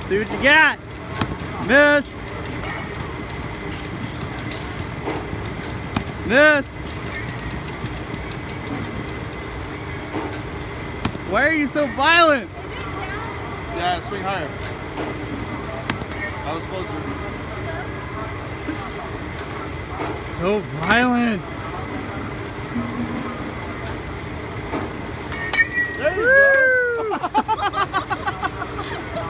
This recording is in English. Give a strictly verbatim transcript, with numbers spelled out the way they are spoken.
See what you got. Miss. Miss. Why are you so violent? Yeah, swing higher. I was supposed to. So violent.